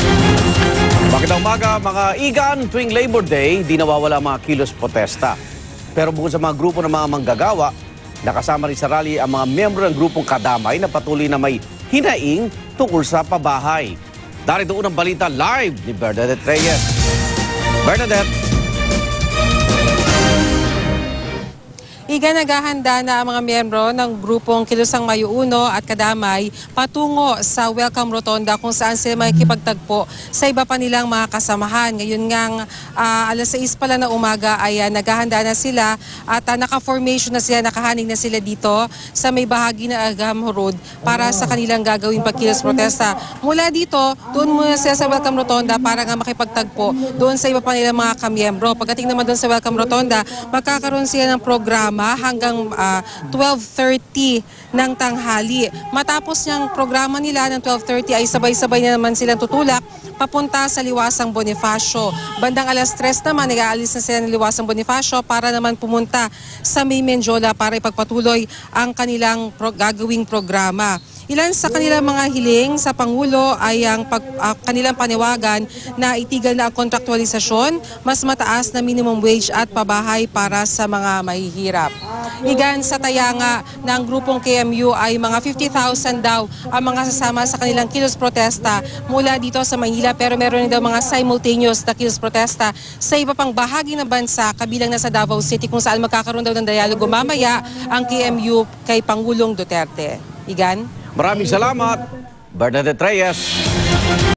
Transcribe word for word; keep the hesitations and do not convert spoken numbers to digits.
Magandang umaga mga igan, tuwing Labor Day, di nawawala mga kilos protesta. Pero bukod sa mga grupo ng mga manggagawa, nakasama rin sa rally ang mga miyembro ng grupong Kadamay na patuloy na may hinaing tungkol sa pabahay. Darito unang balita live ni Bernadette Reyes. Bernadette. Iga, naghahanda na ang mga miyembro ng grupong Kilusang Mayuuno at Kadamay patungo sa Welcome Rotonda kung saan sila makikipagtagpo sa iba pa nilang mga kasamahan. Ngayon ngang uh, alas sais pala na umaga ay uh, naghahanda na sila at uh, naka-formation na sila, nakahaning na sila dito sa may bahagi na Agam Road para sa kanilang gagawing pagkilos protesta. Mula dito, doon muna sila sa Welcome Rotonda para nga makipagtagpo doon sa iba pa nilang mga kamiyembro. Pagdating naman doon sa Welcome Rotonda, magkakaroon sila ng programa hanggang uh, twelve thirty ng tanghali. Matapos niyang programa nila ng twelve thirty ay sabay-sabay na naman silang tutulak papunta sa Liwasang Bonifacio. Bandang alas tres naman, nag-aalis na sila ng Liwasang Bonifacio para naman pumunta sa May Menjola para ipagpatuloy ang kanilang pro gagawing programa. Ilan sa kanilang mga hiling sa Pangulo ay ang pag, uh, kanilang paniwagan na itigil na ang kontraktualisasyon, mas mataas na minimum wage at pabahay para sa mga mahihirap. Igan, sa tayanga ng grupong K M U ay mga fifty thousand daw ang mga sasama sa kanilang kilos protesta mula dito sa Manila, pero meron din daw mga simultaneous na kilos protesta sa iba pang bahagi ng bansa kabilang na sa Davao City kung saan magkakaroon daw ng dialogo mamaya ang K M U kay Pangulong Duterte. Igan? Maraming salamat, Bernadette Reyes.